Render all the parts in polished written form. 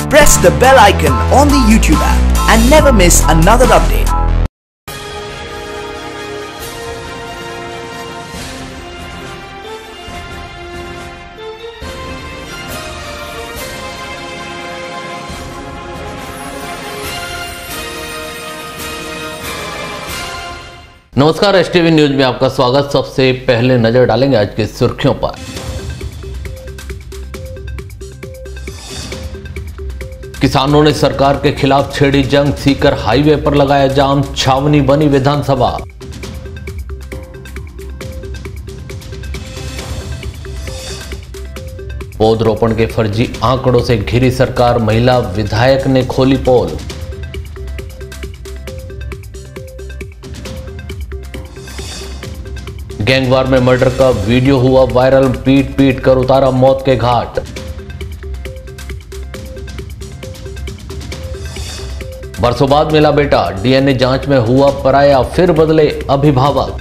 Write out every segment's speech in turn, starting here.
press the bell icon on the YouTube app and never miss another update. नमस्कार, STV news में आपका स्वागत। सबसे पहले नजर डालेंगे आज की सुर्खियों पर। किसानों ने सरकार के खिलाफ छेड़ी जंग, सीकर हाईवे पर लगाया जाम, छावनी बनी विधानसभा। पौधरोपण के फर्जी आंकड़ों से घिरी सरकार, महिला विधायक ने खोली पोल। गैंगवार में मर्डर का वीडियो हुआ वायरल, पीट पीट कर उतारा मौत के घाट। बरसों बाद मिला बेटा, डीएनए जांच में हुआ पराया, फिर बदले अभिभावक।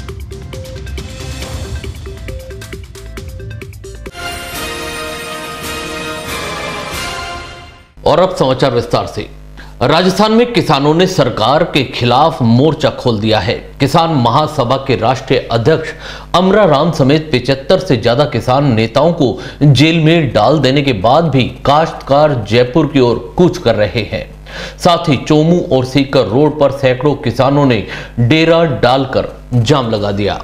और अब समाचार विस्तार से। राजस्थान में किसानों ने सरकार के खिलाफ मोर्चा खोल दिया है। किसान महासभा के राष्ट्रीय अध्यक्ष अमरा राम समेत 75 से ज्यादा किसान नेताओं को जेल में डाल देने के बाद भी काश्तकार जयपुर की ओर कूच कर रहे हैं। साथ ही चोमू और सीकर रोड पर सैकड़ों किसानों ने डेरा डालकर जाम लगा दिया।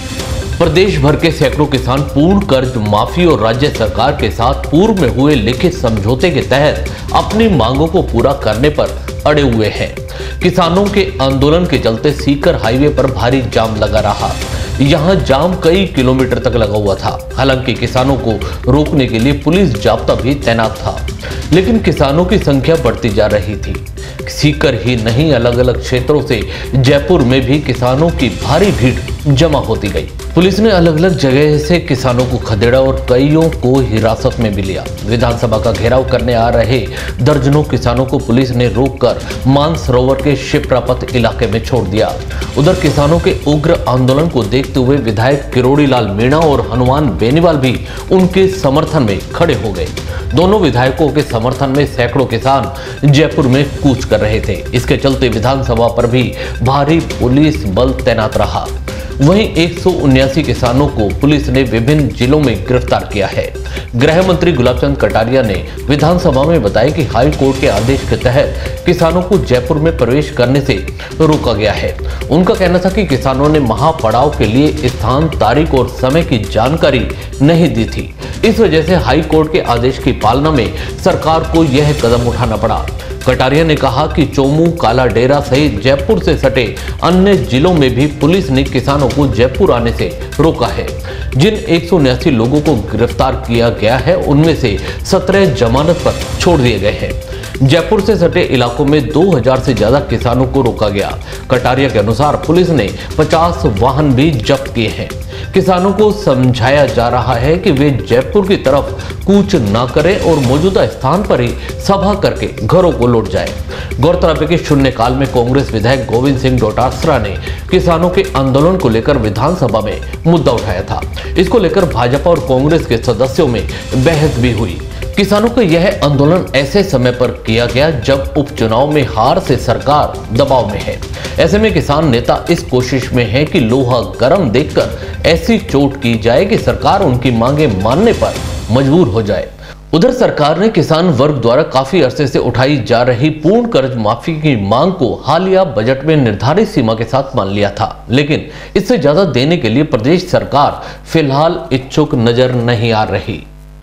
प्रदेश भर के सैकड़ों किसान पूर्ण कर्ज माफी और राज्य सरकार के साथ पूर्व में हुए लिखित समझौते के तहत अपनी मांगों को पूरा करने पर अड़े हुए हैं। किसानों के आंदोलन के चलते सीकर हाईवे पर भारी जाम लगा रहा। यहां जाम कई किलोमीटर तक लगा हुआ था। हालांकि किसानों को रोकने के लिए पुलिस जाब्ता भी तैनात था, लेकिन किसानों की संख्या बढ़ती जा रही थी। सीकर ही नहीं, अलग अलग क्षेत्रों से जयपुर में भी किसानों की भारी भीड़ जमा होती गई। पुलिस ने अलग अलग जगह से किसानों को खदेड़ा और कईयों को हिरासत में भी लिया। विधानसभा का घेराव करने आ रहे दर्जनों किसानों को पुलिस ने रोककर मानसरोवर के शिप्रापत इलाके में छोड़ दिया। उधर किसानों के उग्र आंदोलन को देखते हुए विधायक किरोड़ी लाल मीणा और हनुमान बेनीवाल भी उनके समर्थन में खड़े हो गए। दोनों विधायकों के समर्थन में सैकड़ों किसान जयपुर में कूच कर रहे थे। इसके चलते विधानसभा पर भी भारी पुलिस बल तैनात रहा। वहीं 179 किसानों को पुलिस ने विभिन्न जिलों में गिरफ्तार किया है। गृह मंत्री गुलाबचंद कटारिया ने विधानसभा में बताया कि हाई कोर्ट के आदेश के तहत किसानों को जयपुर में प्रवेश करने से रोका गया है। उनका कहना था कि किसानों ने महापड़ाव के लिए स्थान, तारीख और समय की जानकारी नहीं दी थी। इस वजह से हाई कोर्ट के आदेश की पालना में सरकार को यह कदम उठाना पड़ा। कटारिया ने कहा कि चोमू, काला डेरा सहित जयपुर से सटे अन्य जिलों में भी पुलिस ने किसानों को जयपुर आने से रोका है। जिन 179 लोगों को गिरफ्तार किया गया है, उनमें से 17 जमानत पर छोड़ दिए गए हैं। जयपुर से सटे इलाकों में 2000 से ज्यादा किसानों को रोका गया। कटारिया के अनुसार पुलिस ने 50 वाहन भी जब्त किए हैं। किसानों को समझाया जा रहा है कि वे जयपुर की तरफ कूच ना करें और मौजूदा स्थान पर ही सभा करके घरों को लौट जाएं। गौरतलब है कि शून्यकाल में कांग्रेस विधायक गोविंद सिंह डोटासरा ने किसानों के आंदोलन को लेकर विधानसभा में मुद्दा उठाया था। इसको लेकर भाजपा और कांग्रेस के सदस्यों में बहस भी हुई। किसानों का यह आंदोलन ऐसे समय पर किया गया जब उपचुनाव में हार से सरकार दबाव में है। ऐसे में किसान नेता इस कोशिश में हैं कि लोहा गर्म देखकर ऐसी चोट की जाए कि सरकार उनकी मांगे मानने पर मजबूर हो जाए। उधर सरकार ने किसान वर्ग द्वारा काफी अरसे से उठाई जा रही पूर्ण कर्ज माफी की मांग को हालिया बजट में निर्धारित सीमा के साथ मान लिया था, लेकिन इससे ज्यादा देने के लिए प्रदेश सरकार फिलहाल इच्छुक नजर नहीं आ रही।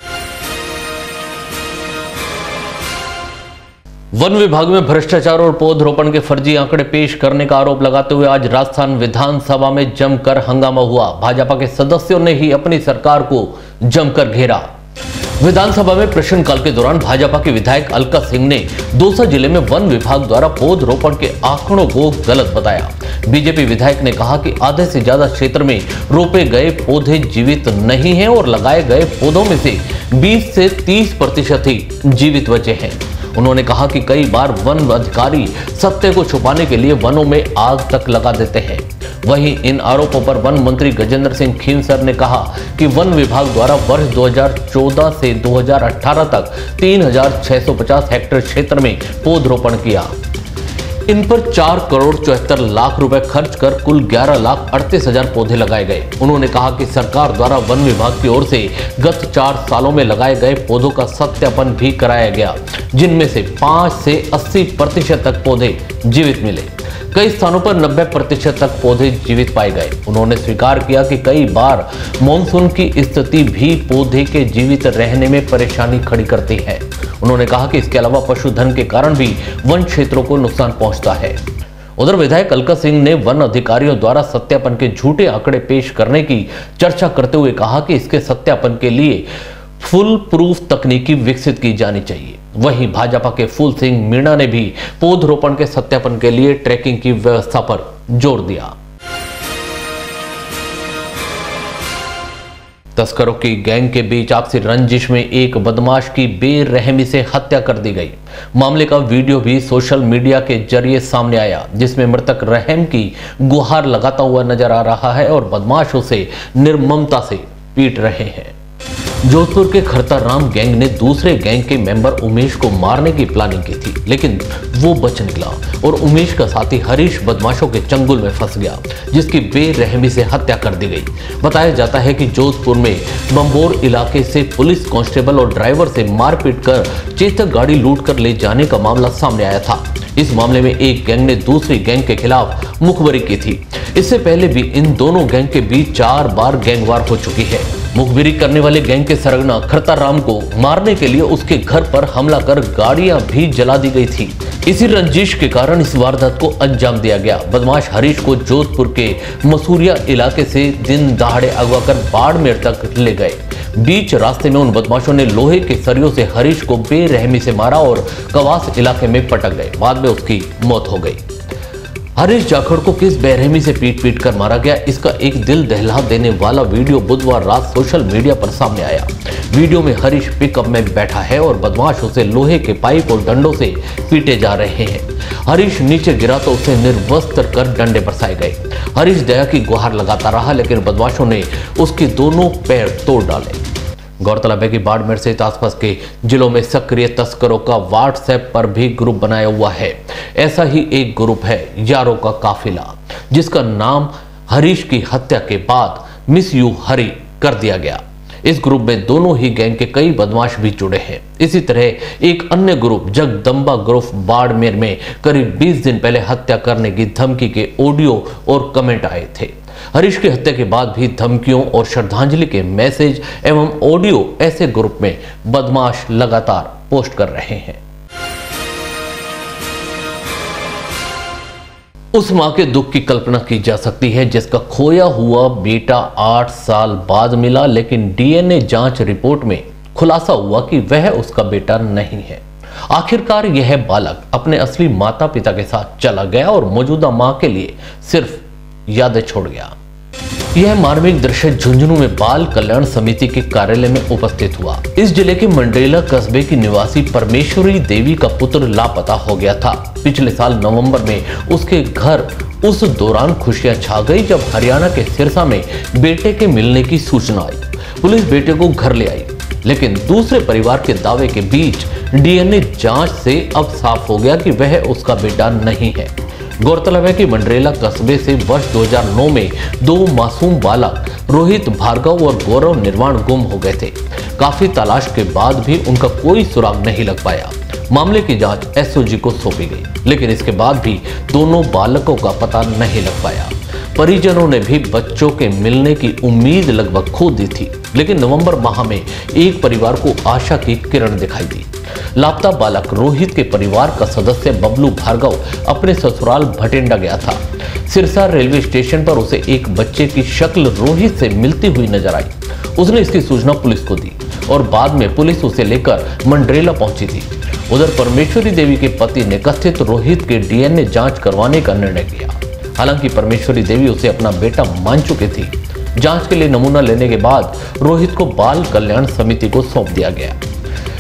वन विभाग में भ्रष्टाचार और पौधरोपण के फर्जी आंकड़े पेश करने का आरोप लगाते हुए आज राजस्थान विधानसभा में जमकर हंगामा हुआ। भाजपा के सदस्यों ने ही अपनी सरकार को जमकर घेरा। विधानसभा में प्रश्नकाल के दौरान भाजपा के विधायक अलका सिंह ने दौसा जिले में वन विभाग द्वारा पौधरोपण के आंकड़ों को गलत बताया। बीजेपी विधायक ने कहा कि आधे से ज्यादा क्षेत्र में रोपे गए पौधे जीवित नहीं हैं और लगाए गए पौधों में से 20 से 30% ही जीवित बचे हैं। उन्होंने कहा कि कई बार वन अधिकारी सत्य को छुपाने के लिए वनों में आग तक लगा देते हैं। वहीं इन आरोपों पर वन मंत्री गजेंद्र सिंह खींवसर ने कहा कि वन विभाग द्वारा वर्ष 2014 से 2018 तक 3650 हेक्टेयर क्षेत्र में पौधरोपण किया। इन पर 4 करोड़ 74 लाख रुपए खर्च कर कुल 11,38,000 पौधे लगाए गए। उन्होंने कहा कि सरकार द्वारा वन विभाग की ओर से गत 4 सालों में लगाए गए पौधों का सत्यापन भी कराया गया, जिनमें से 5 से 80% तक पौधे जीवित मिले। कई स्थानों पर 90% तक पौधे जीवित पाए गए। उन्होंने स्वीकार किया कि कई बार मानसून की स्थिति भी पौधे के जीवित रहने में परेशानी खड़ी करती है। उन्होंने कहा कि इसके अलावा पशुधन के कारण भी वन क्षेत्रों को नुकसान पहुंचता है। उधर विधायक अलका सिंह ने वन अधिकारियों द्वारा सत्यापन के झूठे आंकड़े पेश करने की चर्चा करते हुए कहा कि इसके सत्यापन के लिए फुल प्रूफ तकनीकी विकसित की जानी चाहिए। वहीं भाजपा के फूल सिंह मीणा ने भी पौधरोपण के सत्यापन के लिए ट्रैकिंग की व्यवस्था पर जोर दिया। तस्करों की गैंग के बीच आपसी रंजिश में एक बदमाश की बेरहमी से हत्या कर दी गई। मामले का वीडियो भी सोशल मीडिया के जरिए सामने आया, जिसमें मृतक रहम की गुहार लगाता हुआ नजर आ रहा है और बदमाश उसे निर्ममता से पीट रहे हैं। जोधपुर के खरताराम गैंग ने दूसरे गैंग के मेंबर उमेश को मारने की प्लानिंग की थी, लेकिन वो बच निकला और उमेश का साथी हरीश बदमाशों के चंगुल में फंस गया, जिसकी बेरहमी से हत्या कर दी गई। बताया जाता है कि जोधपुर में बंबोर इलाके से पुलिस कांस्टेबल और ड्राइवर से मारपीट कर चेतक गाड़ी लूट कर ले जाने का मामला सामने आया था। इस मामले में एक गैंग ने दूसरी गैंग के खिलाफ मुखबरी की थी। इससे पहले भी इन दोनों गैंग के बीच 4 बार गैंगवार हो चुकी है। मुखबिरी करने वाले गैंग के सरगना खरताराम को मारने के लिए उसके घर पर हमला कर गाड़ियां भी जला दी गई थी। इसी रंजिश के कारण इस वारदात को अंजाम दिया गया। बदमाश हरीश को जोधपुर के मसूरिया इलाके से दिन दहाड़े अगवा कर बाड़मेर तक ले गए। बीच रास्ते में उन बदमाशों ने लोहे के सरियों से हरीश को बेरहमी से मारा और कवास इलाके में पटक गए। बाद में उसकी मौत हो गई। हरीश जाखड़ को किस बेरहमी से पीट कर मारा गया, इसका एक दिल दहला देने वाला वीडियो बुधवार रात सोशल मीडिया पर सामने आया। वीडियो में हरीश पिकअप में बैठा है और बदमाश उसे लोहे के पाइप और डंडों से पीटे जा रहे हैं। हरीश नीचे गिरा तो उसे निर्वस्त्र कर डंडे बरसाए गए। हरीश दया की गुहार लगाता रहा, लेकिन बदमाशों ने उसके दोनों पैर तोड़ डाले। गौरतलब है कि बाड़मेर सहित आसपास के जिलों में सक्रिय तस्करों का व्हाट्सएप पर भी ग्रुप बनाया हुआ है। ऐसा ही एक ग्रुप है यारों का काफिला, जिसका नाम हरीश की हत्या के बाद मिस यू हरी कर दिया गया। इस ग्रुप में दोनों ही गैंग के कई बदमाश भी जुड़े हैं। इसी तरह एक अन्य ग्रुप जगदम्बा ग्रुप बाड़मेर में करीब 20 दिन पहले हत्या करने की धमकी के ऑडियो और कमेंट आए थे। हरीश की हत्या के बाद भी धमकियों और श्रद्धांजलि के मैसेज एवं ऑडियो ऐसे ग्रुप में बदमाश लगातार पोस्ट कर रहे हैं। उस मां के दुख की कल्पना की जा सकती है जिसका खोया हुआ बेटा 8 साल बाद मिला, लेकिन डीएनए जांच रिपोर्ट में खुलासा हुआ कि वह उसका बेटा नहीं है। आखिरकार यह बालक अपने असली माता पिता के साथ चला गया और मौजूदा मां के लिए सिर्फ यादें छोड़ गया। यह मार्मिक दृश्य झुंझुनू में बाल कल्याण समिति के कार्यालय में उपस्थित हुआ। इस जिले के मंडरेला कस्बे की निवासी परमेश्वरी देवी का पुत्र लापता हो गया था। पिछले साल नवंबर में उसके घर उस दौरान खुशियां छा गई जब हरियाणा के सिरसा में बेटे के मिलने की सूचना आई। पुलिस बेटे को घर ले आई, लेकिन दूसरे परिवार के दावे के बीच डीएनए जांच से अब साफ हो गया कि वह उसका बेटा नहीं है। गौरतलब है कि मंडरेला कस्बे से वर्ष 2009 में 2 मासूम बालक रोहित भार्गव और गौरव निर्वाण गुम हो गए थे। काफी तलाश के बाद भी उनका कोई सुराग नहीं लग पाया। मामले की जांच एसओजी को सौंपी गई, लेकिन इसके बाद भी दोनों बालकों का पता नहीं लग पाया। परिजनों ने भी बच्चों के मिलने की उम्मीद लगभग खो दी थी, लेकिन नवंबर माह में एक परिवार को आशा की किरण दिखाई दी। लापता बालक रोहित के परिवार का सदस्य बबलू भार्गव अपने ससुराल भटिंडा गया था। सिरसा रेलवे स्टेशन पर उसे एक बच्चे की शक्ल रोहित से मिलती हुई नजर आई। उसने इसकी सूचना पुलिस को दी और बाद में पुलिस उसे लेकर मंडरेला पहुंची थी। उधर परमेश्वरी देवी के पति ने कथित रोहित के डीएनए जांच करवाने का निर्णय किया। हालांकि परमेश्वरी देवी उसे अपना बेटा मान चुकी थी। जांच के लिए नमूना लेने के बाद रोहित को बाल कल्याण समिति को सौंप दिया गया।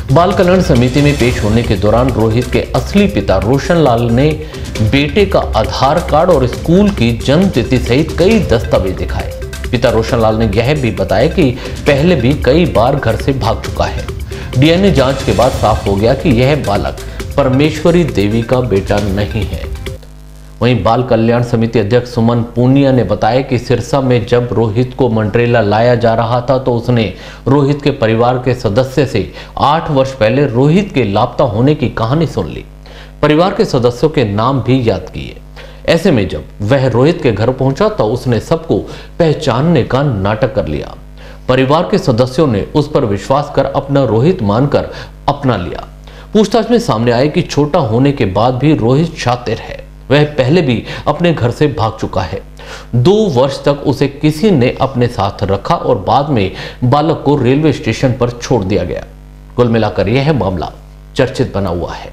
बाल कल्याण समिति में पेश होने के दौरान रोहित के असली पिता रोशन लाल ने बेटे का आधार कार्ड और स्कूल की जन्म तिथि सहित कई दस्तावेज दिखाए। पिता रोशन लाल ने यह भी बताया कि पहले भी कई बार घर से भाग चुका है। डीएनए जांच के बाद साफ हो गया कि यह बालक परमेश्वरी देवी का बेटा नहीं है। वहीं बाल कल्याण समिति अध्यक्ष सुमन पूनिया ने बताया कि सिरसा में जब रोहित को मंडरेला लाया जा रहा था तो उसने रोहित के परिवार के सदस्य से 8 वर्ष पहले रोहित के लापता होने की कहानी सुन ली। परिवार के सदस्यों के नाम भी याद किए। ऐसे में जब वह रोहित के घर पहुंचा तो उसने सबको पहचानने का नाटक कर लिया। परिवार के सदस्यों ने उस पर विश्वास कर अपना रोहित मानकर अपना लिया। पूछताछ में सामने आया कि छोटा होने के बाद भी रोहित शातिर है। वह पहले भी अपने घर से भाग चुका है। 2 वर्ष तक उसे किसी ने अपने साथ रखा और बाद में बालक को रेलवे स्टेशन पर छोड़ दिया गया। कुल मिलाकर यह मामला चर्चित बना हुआ है।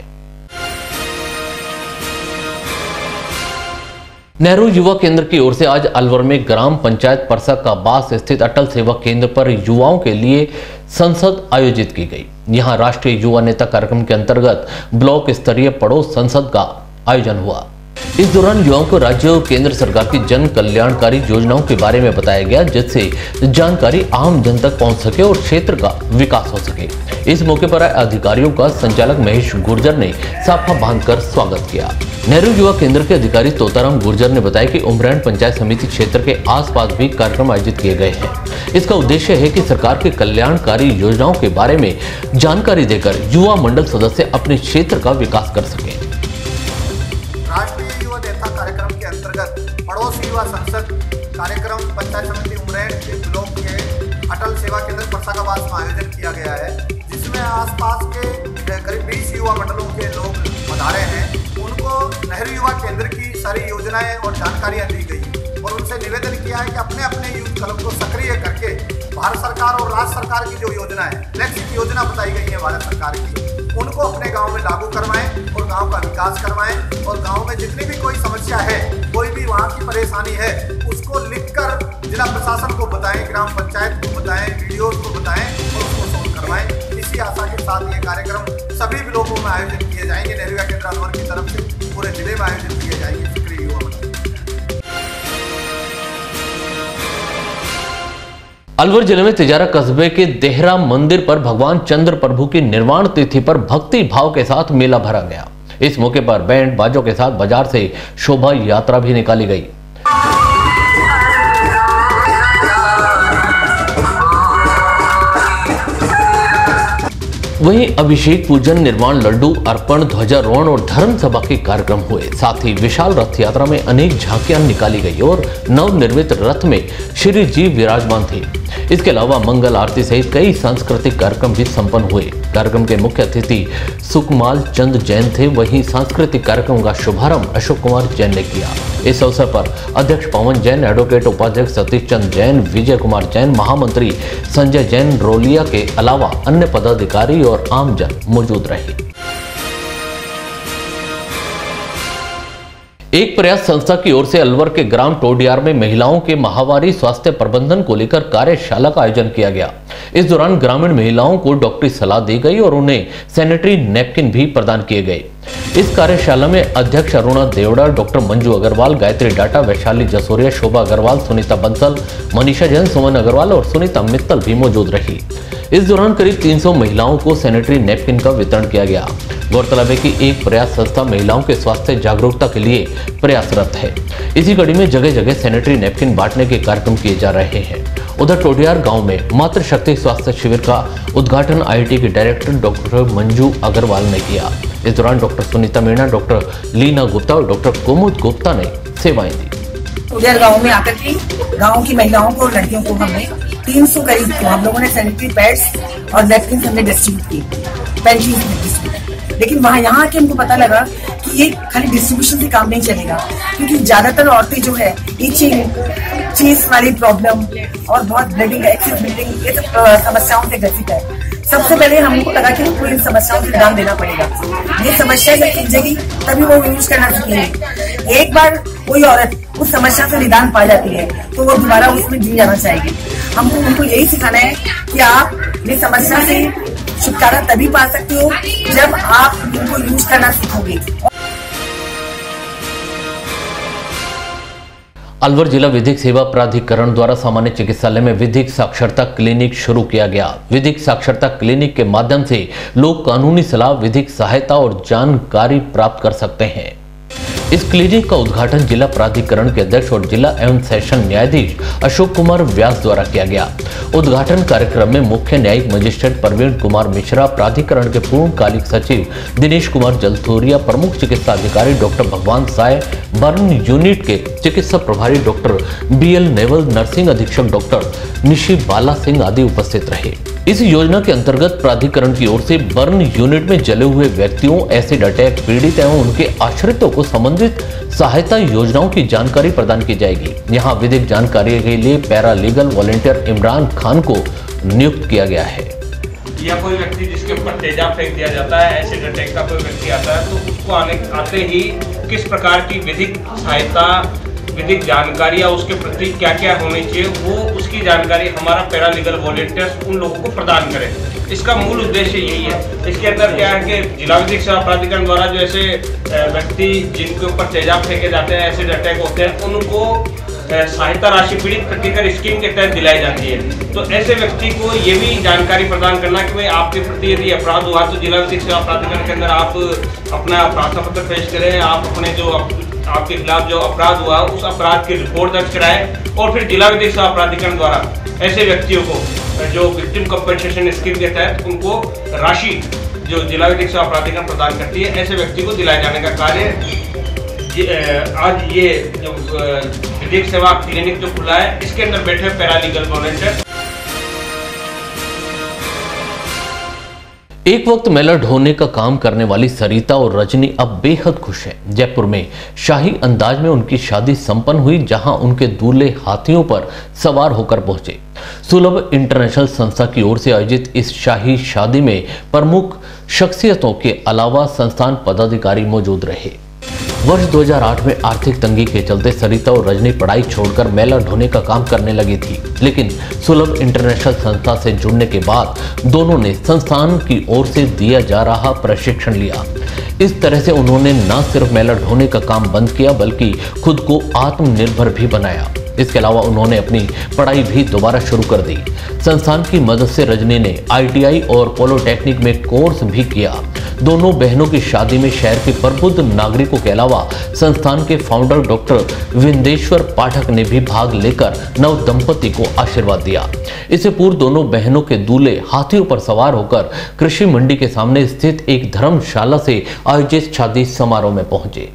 नेहरू युवा केंद्र की ओर से आज अलवर में ग्राम पंचायत परसा काबास स्थित अटल सेवा केंद्र पर युवाओं के लिए संसद आयोजित की गई। यहां राष्ट्रीय युवा नेता कार्यक्रम के अंतर्गत ब्लॉक स्तरीय पड़ोस संसद का आयोजन हुआ। इस दौरान युवाओं को राज्य और केंद्र सरकार की जन कल्याणकारी योजनाओं के बारे में बताया गया, जिससे जानकारी आम जन तक पहुंच सके और क्षेत्र का विकास हो सके। इस मौके पर अधिकारियों का संचालक महेश गुर्जर ने साफा बांधकर स्वागत किया। नेहरू युवा केंद्र के अधिकारी तोताराम गुर्जर ने बताया कि उमरैन पंचायत समिति क्षेत्र के आसपास भी कार्यक्रम आयोजित किए गए हैं। इसका उद्देश्य है कि सरकार के कल्याणकारी योजनाओं के बारे में जानकारी देकर युवा मंडल सदस्य अपने क्षेत्र का विकास कर सके। राष्ट्रीय युवा नेता कार्यक्रम के अंतर्गत पड़ोस युवा संसद कार्यक्रम पंचायत समिति उमरैन के ब्लॉक के अटल सेवा केंद्र परसाकाबास में आयोजन किया गया है, जिसमें आसपास के करीब 20 युवा मंडलों के लोग पधारे हैं। उनको नेहरू युवा केंद्र की सारी योजनाएं और जानकारियां दी गई और उनसे निवेदन किया है कि अपने अपने यूथ क्लब को सक्रिय करके भारत सरकार और राज्य सरकार की जो योजना है, फ्लैगशिप योजना बताई गई है भारत सरकार की, उनको अपने गांव में लागू करवाएं और गांव का विकास करवाएं और गांव में जितनी भी कोई समस्या है, कोई भी वहां की परेशानी है, उसको लिखकर जिला प्रशासन को बताएं, ग्राम पंचायत को बताएं, वीडियो को बताएं और उसको सोल्व करवाएं। इसी आशा के साथ ये कार्यक्रम सभी ब्लॉकों में आयोजित किए जाएंगे। नेहरू युवा केंद्र अलवर की तरफ से पूरे जिले में आयोजित किए जाएंगे। सक्रिय युवा मंडल। अलवर जिले में तिजारा कस्बे के देहरा मंदिर पर भगवान चंद्र प्रभु की निर्वाण तिथि पर भक्ति भाव के साथ मेला भरा गया। इस मौके पर बैंड बाजों के साथ बाजार से शोभा यात्रा भी निकाली गई। वहीं अभिषेक पूजन, निर्वाण लड्डू अर्पण, ध्वजारोहण और धर्म सभा के कार्यक्रम हुए। साथ ही विशाल रथ यात्रा में अनेक झांकियां निकाली गई और नवनिर्मित रथ में श्री जी विराजमान थे। इसके अलावा मंगल आरती सहित कई सांस्कृतिक कार्यक्रम भी संपन्न हुए। कार्यक्रम के मुख्य अतिथि सुकमाल चंद जैन थे। वहीं सांस्कृतिक कार्यक्रम का शुभारंभ अशोक कुमार जैन ने किया। इस अवसर पर अध्यक्ष पवन जैन, एडवोकेट उपाध्यक्ष सतीश चंद जैन, विजय कुमार जैन, महामंत्री संजय जैन रोलिया के अलावा अन्य पदाधिकारी और आमजन मौजूद रहे। एक प्रयास संस्था की ओर से अलवर के ग्राम टोडियार में महिलाओं के माहवारी स्वास्थ्य प्रबंधन को लेकर कार्यशाला का आयोजन किया गया। इस दौरान ग्रामीण महिलाओं को डॉक्टरी सलाह दी गई और उन्हें सैनिटरी नैपकिन भी प्रदान किए गए। इस कार्यशाला में अध्यक्ष अरुणा देवड़ा, डॉक्टर मंजू अग्रवाल, गायत्री डाटा, वैशाली जसोरिया, शोभा अग्रवाल, सुनीता बंसल, मनीषा जैन, सुमन अग्रवाल और सुनीता मित्तल भी मौजूद रही। इस दौरान करीब 300 महिलाओं को सैनिटरी नैपकिन का वितरण किया गया। गौरतलब है कि एक प्रयास संस्था महिलाओं के स्वास्थ्य जागरूकता के लिए प्रयासरत है। इसी कड़ी में जगह जगह सैनिटरी नैपकिन बांटने के कार्यक्रम किए जा रहे हैं। उधर टोडियार गांव में मातृशक्ति स्वास्थ्य शिविर का उद्घाटन आईटी के डायरेक्टर डॉक्टर मंजू अग्रवाल ने किया। इस दौरान डॉक्टर सुनीता मीणा, डॉक्टर लीना गुप्ता और डॉक्टर कुमुद गुप्ता ने सेवाएं दी। टोडियार गांव में आकर के गांव की महिलाओं को और लड़कियों को हमने 300 करीब को हम लोगों ने सैनिटरी पैड्स और नैपकिन हमने डिस्ट्रीब्यूट किए, पेंशन डिस्ट्रीब्यूट। लेकिन वहाँ यहाँ आके हमको पता लगा कि ये खाली डिस्ट्रीब्यूशन से काम नहीं चलेगा, क्योंकि ज्यादातर औरतें जो है इचिंग, चीज वाली प्रॉब्लम और बहुत ब्लीडिंग, एक्सेस ब्लीडिंग, ये सब समस्याओं से ग्रसित है। सबसे पहले हमको लगा कि हमको इन समस्याओं से ध्यान देना पड़ेगा। ये समस्या जब खींचेगी तभी वो यूज करना सीखेंगे। एक बार कोई औरत उस समस्या से निदान पा जाती है तो वो दोबारा उसमें जी जाना चाहेगी। हमको उनको यही सिखाना है कि आप इस समस्या से छुटकारा तभी पा सकते हो जब आप इनको यूज करना सीखोगे। अलवर जिला विधिक सेवा प्राधिकरण द्वारा सामान्य चिकित्सालय में विधिक साक्षरता क्लिनिक शुरू किया गया। विधिक साक्षरता क्लिनिक के माध्यम से लोग कानूनी सलाह, विधिक सहायता और जानकारी प्राप्त कर सकते हैं। इस क्लिनिक का उद्घाटन जिला प्राधिकरण के अध्यक्ष और जिला एवं सेशन न्यायाधीश अशोक कुमार व्यास द्वारा किया गया। उद्घाटन कार्यक्रम में मुख्य न्यायिक मजिस्ट्रेट प्रवीण कुमार मिश्रा, प्राधिकरण के पूर्णकालिक सचिव दिनेश कुमार जलथोरिया, प्रमुख चिकित्सा अधिकारी डॉक्टर भगवान साय, बर्न यूनिट के चिकित्सा प्रभारी डॉक्टर BL नेवल, नर्सिंग अधीक्षक डॉक्टर निशी बाला सिंह आदि उपस्थित रहे। इस योजना के अंतर्गत प्राधिकरण की ओर से बर्न यूनिट में जले हुए व्यक्तियों, एसिड अटैक पीड़ित एवं उनके आश्रितों को संबंधित सहायता योजनाओं की जानकारी प्रदान की जाएगी। यहाँ विधिक जानकारी के लिए paralegal volunteer Imran Khan को नियुक्त किया गया है। या कोई व्यक्ति जिसके ऊपर तेजाब फेंक दिया जाता है, एसिड अटैक का कोई व्यक्ति आता है, तो उसको आते ही किस प्रकार की विधिक सहायता, विधिक जानकारी या उसके प्रति क्या क्या होनी चाहिए, वो उसकी जानकारी हमारा पैरालीगल वॉलंटियर्स उन लोगों को प्रदान करें। इसका मूल उद्देश्य यही है। इसके अंदर क्या है कि जिला विधिक सेवा प्राधिकरण द्वारा जो ऐसे व्यक्ति जिनके ऊपर तेजाब फेंके जाते हैं, एसिड अटैक होते हैं, उनको सहायता राशि पीड़ित प्रतिकर स्कीम के तहत दिलाई जाती है। तो ऐसे व्यक्ति को ये भी जानकारी प्रदान करना कि भाई आपके प्रति यदि अपराध हुआ तो जिला विधिक सेवा प्राधिकरण के अंदर आप अपना प्रार्थना पत्र पेश करें, आप अपने जो आपके खिलाफ जो अपराध हुआ उस अपराध की रिपोर्ट दर्ज कराएं और फिर जिला विधिक सेवा प्राधिकरण द्वारा ऐसे व्यक्तियों को जो विक्टिम कंपनसेशन स्कीम के तहत उनको राशि जो जिला विधिक सेवा प्राधिकरण प्रदान करती है, ऐसे व्यक्ति को दिलाए जाने का कार्य आज ये जो विधिक सेवा क्लिनिक जो खुला है, इसके अंदर बैठे पैरालीगल वॉलंटियर। एक वक्त मेला ढोने का काम करने वाली सरिता और रजनी अब बेहद खुश हैं। जयपुर में शाही अंदाज में उनकी शादी संपन्न हुई, जहां उनके दूल्हे हाथियों पर सवार होकर पहुंचे। सुलभ इंटरनेशनल संस्था की ओर से आयोजित इस शाही शादी में प्रमुख शख्सियतों के अलावा संस्थान पदाधिकारी मौजूद रहे। वर्ष 2008 में आर्थिक तंगी के चलते सरिता और रजनी पढ़ाई छोड़कर मेला ढोने का काम करने लगी थी, लेकिन सुलभ इंटरनेशनल संस्था से जुड़ने के बाद दोनों ने संस्थान की ओर से दिया जा रहा प्रशिक्षण लिया। इस तरह से उन्होंने न सिर्फ मेला ढोने का काम बंद किया, बल्कि खुद को आत्मनिर्भर भी बनाया। इसके अलावा उन्होंने अपनी पढ़ाई भी दोबारा शुरू कर दी। संस्थान की मदद से रजनी ने ITI और पॉलिटेक्निक में कोर्स भी किया। दोनों बहनों की शादी में शहर के प्रबुद्ध नागरिकों के अलावा संस्थान के फाउंडर डॉक्टर विंदेश्वर पाठक ने भी भाग लेकर नव दंपति को आशीर्वाद दिया। इससे पूर्व दोनों बहनों के दूल्हे हाथियों पर सवार होकर कृषि मंडी के सामने स्थित एक धर्मशाला से आयोजित शादी समारोह में पहुंचे।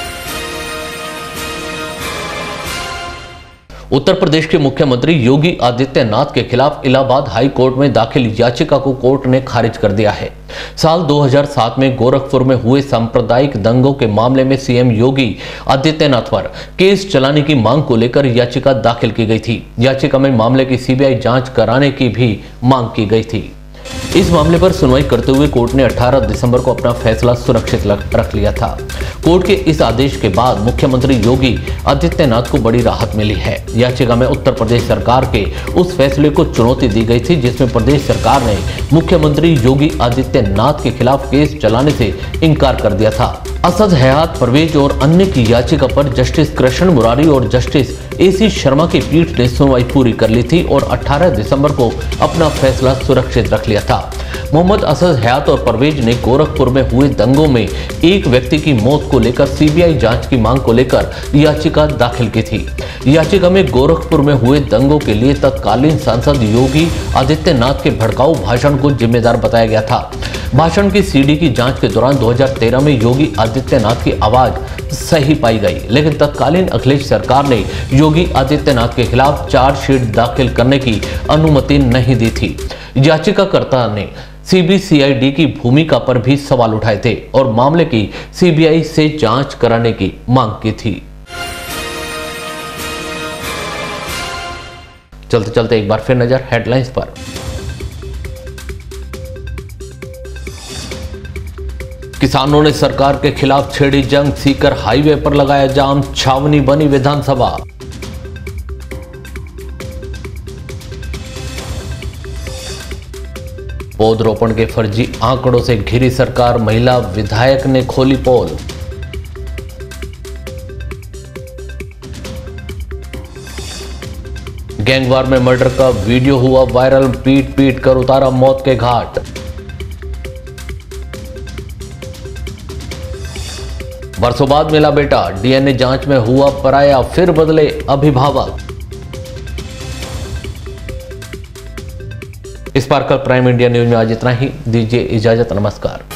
उत्तर प्रदेश के मुख्यमंत्री योगी आदित्यनाथ के खिलाफ इलाहाबाद हाई कोर्ट में दाखिल याचिका को कोर्ट ने खारिज कर दिया है। साल 2007 में गोरखपुर में हुए सांप्रदायिक दंगों के मामले में सीएम योगी आदित्यनाथ पर केस चलाने की मांग को लेकर याचिका दाखिल की गई थी। याचिका में मामले की CBI जांच कराने की भी मांग की गई थी। इस मामले पर सुनवाई करते हुए कोर्ट ने 18 दिसंबर को अपना फैसला सुरक्षित रख लिया था। कोर्ट के इस आदेश के बाद मुख्यमंत्री योगी आदित्यनाथ को बड़ी राहत मिली है। याचिका में उत्तर प्रदेश सरकार के उस फैसले को चुनौती दी गई थी, जिसमें प्रदेश सरकार ने मुख्यमंत्री योगी आदित्यनाथ के खिलाफ केस चलाने से इनकार कर दिया था। असद हयात परवेज और अन्य की याचिका पर जस्टिस कृष्ण मुरारी और जस्टिस AC शर्मा की पीठ ने सुनवाई पूरी कर ली थी और 18 दिसंबर को अपना फैसला सुरक्षित रख लिया था। मोहम्मद असद हयात और परवेज ने गोरखपुर में हुए दंगों में एक व्यक्ति की मौत को लेकर CBI जांच की मांग को लेकर याचिका दाखिल की थी। याचिका में गोरखपुर में हुए दंगों के लिए तत्कालीन सांसद योगी आदित्यनाथ के भड़काऊ भाषण को जिम्मेदार बताया गया था। भाषण की CD की जांच के दौरान 2013 में योगी आदित्यनाथ की आवाज सही पाई गई, लेकिन तत्कालीन अखिलेश सरकार ने योगी आदित्यनाथ के खिलाफ चार्जशीट दाखिल करने की अनुमति नहीं दी थी। याचिकाकर्ता ने CBCID की भूमिका पर भी सवाल उठाए थे और मामले की CBI से जांच कराने की मांग की थी। चलते चलते एक बार फिर नजर हेडलाइंस पर। किसानों ने सरकार के खिलाफ छेड़ी जंग, सीकर हाईवे पर लगाया जाम, छावनी बनी विधानसभा। पौधरोपण के फर्जी आंकड़ों से घिरी सरकार, महिला विधायक ने खोली पोल। गैंगवार में मर्डर का वीडियो हुआ वायरल, पीट पीट कर उतारा मौत के घाट। बरसों बाद मिला बेटा, डीएनए जांच में हुआ पराया, फिर बदले अभिभावक। इस बार कल प्राइम इंडिया न्यूज में आज इतना ही। दीजिए इजाजत, नमस्कार।